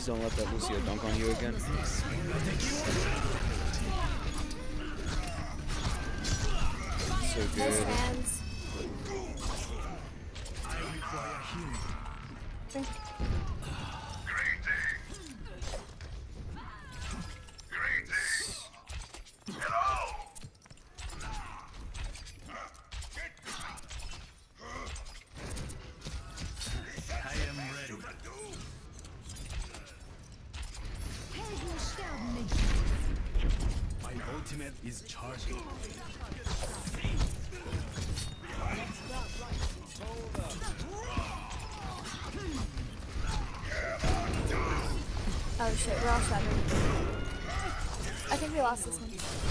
don't let that Lucio dunk on you again. So Nice good. hands. My ultimate is charging. Oh shit, we're all shattered. I think we lost this one.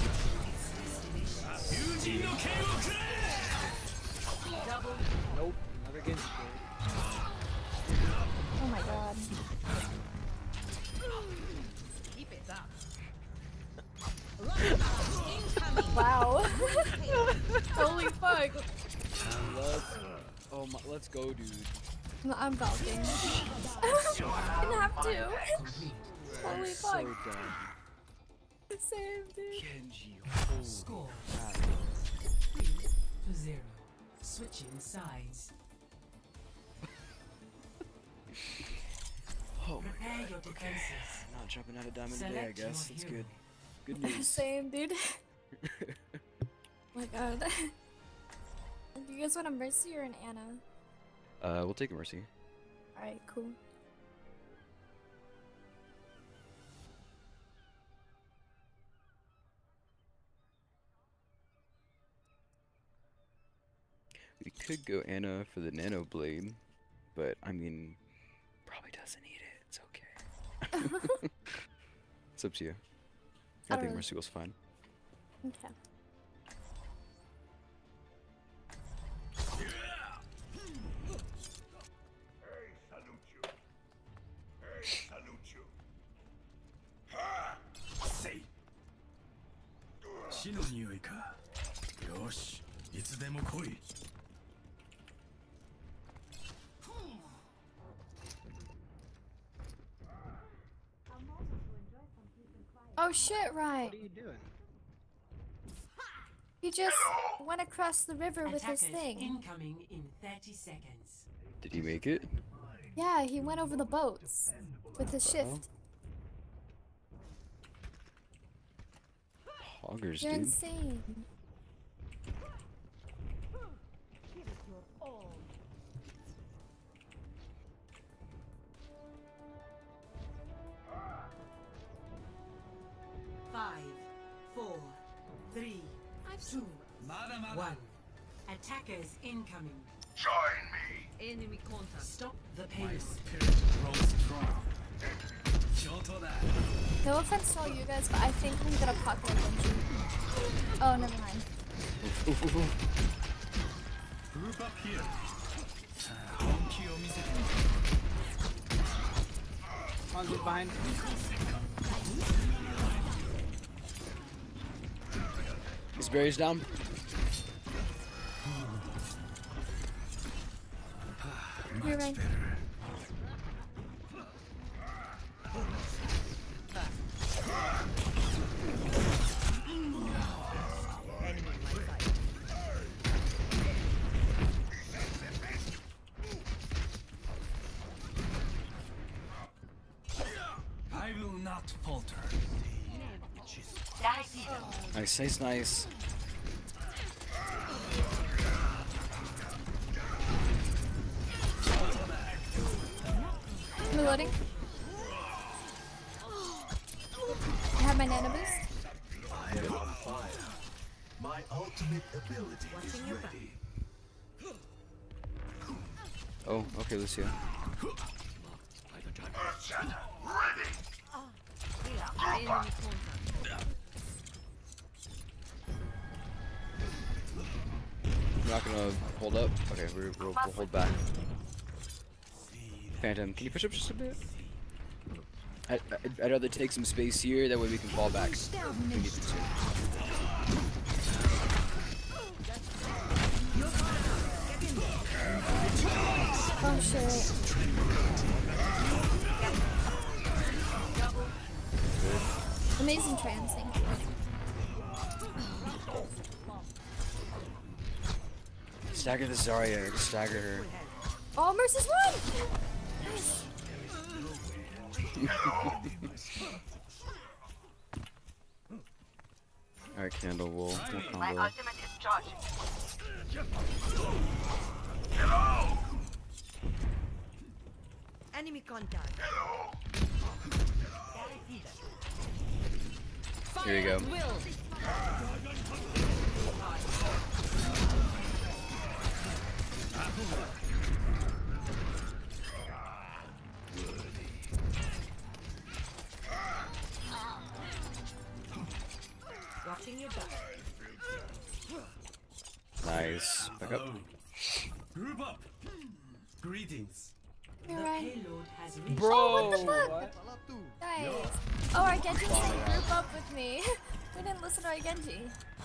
Nope, another game. Oh my god. Keep it up. Wow. Holy fuck. Let's go, dude. I'm valking. I didn't have to. Holy fuck. So dumb. Same, dude. Genji, holy Score crap. 3-0. Switching sides. Oh my Prepare god. your defenses. Not jumping out of diamond today, I Select guess. your That's hero. good. Good news. Same, dude. Oh my god. Do you guys want a Mercy or an Anna? We'll take a Mercy. Alright, cool. We could go Anna for the Nano Blade, but I mean, probably doesn't need it. It's okay. It's up to you. I I don't think know. Mercy was fine. Okay. Say. 死の匂いか。よし、いつでも来い。 Oh shit, right. What are you doing? He just went across the river with his Attackers thing. incoming in 30 seconds. Did he make it? Yeah, he went over the boats with his shift. Hoggers, You're dude. insane. Five, four, three, two, まだまだ。 one. Attackers incoming. Enemy contact. Stop the My payload. spirit grows strong. 上等だ。 No offense to all you guys, but I think we got a pocket of Genji. Oh, never mind. Oof, oof, oof. Group up here. さあ、本気を見せてみて。 Hanzo's behind. His berry's down. You're right. Enemy on my side. I will not falter. Nice, nice, nice. Reloading. I have my nano boost. I am on fire. My ultimate ability is ready. Oh, okay, Lucio. Enemy contact. We're not gonna hold up. Okay, we'll hold back. Phantom, can you push up just a bit? I'd rather take some space here, that way we can fall back. We need to. Oh shit. Amazing trans, thank you. Stagger the Zarya. Just stagger her. Oh, Mercy's one! Nice. Alright, Candle, we'll My combo. ultimate is charging. Enemy contact. Here you go. Will. Watching your back. Nice. Back up. Hello. Group up. Greetings. You're right. Payload has reached. Bro! Guys. Oh, our Genji said group up with me. We didn't listen to our Genji.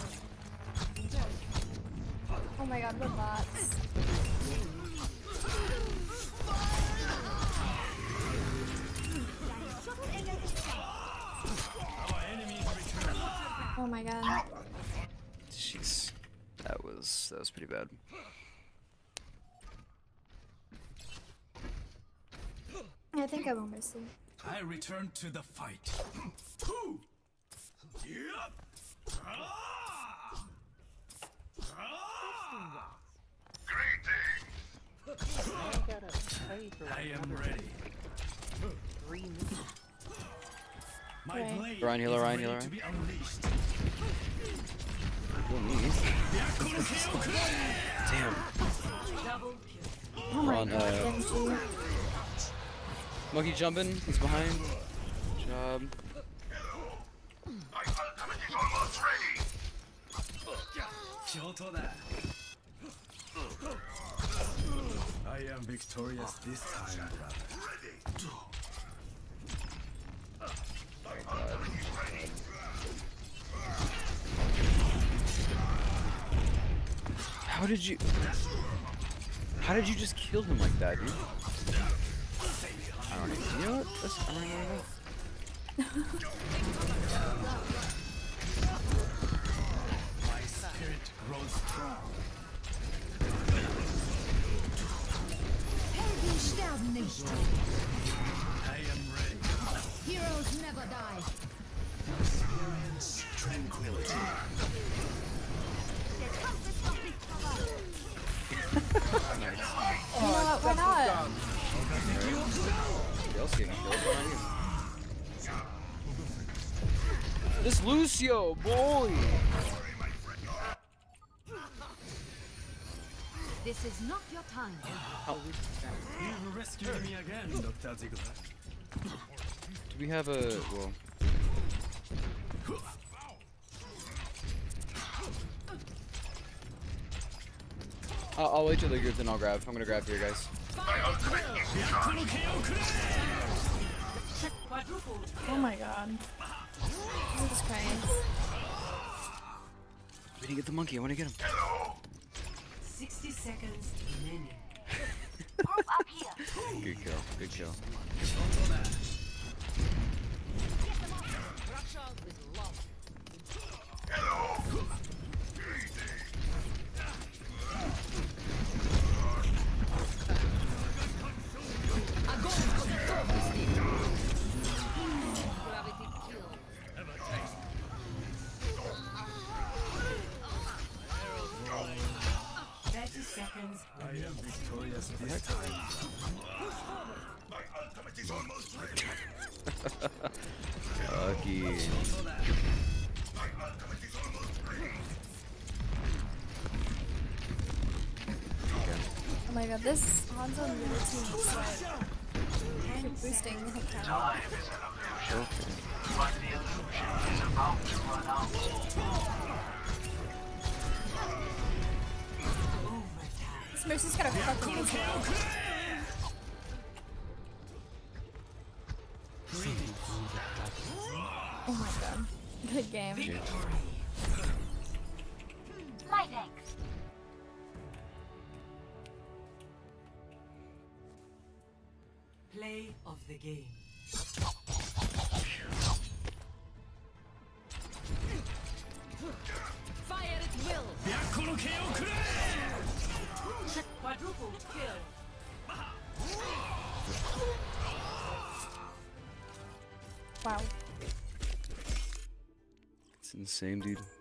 Oh my god, what bots? Oh my god. Jeez. That was pretty bad. I think I will Mercy. I return to the fight. I am ready. My Okay. blade Ryan, heal, is Ryan, ready heal, to Ryan. be unleashed. Damn. Oh my On, god, Genji. Monkey jumping. He's behind. Good job. Kyoto da. I am victorious this time, brother. How did you? How did you just kill him like that, dude? I don't even. You know what? I don't even know. My spirit grows strong. Helden sterben nicht. I am ready. Heroes never die. Experience tranquility. You know what? Why not? Somebody else getting killed behind you. This Lucio, boy! This is not your time. You rescued me again, Dr. Ziegler. Do we have a well? I'll wait till the group, then I'll grab. I'm gonna grab here, guys. Oh my god. Jesus Christ. We didn't get the monkey. I want to get him. 60 seconds remaining. Group up here. Good kill. Good kill. Gravity kill. 30 seconds I am victorious this time. Lucky. Oh my god, this Hanzo and Lulu team is like keep boosting the heck out. This Mercy's got a fucking as well. Oh my god. Good game. My thanks. play of the game. Quadruple kill. Wow. It's insane, dude.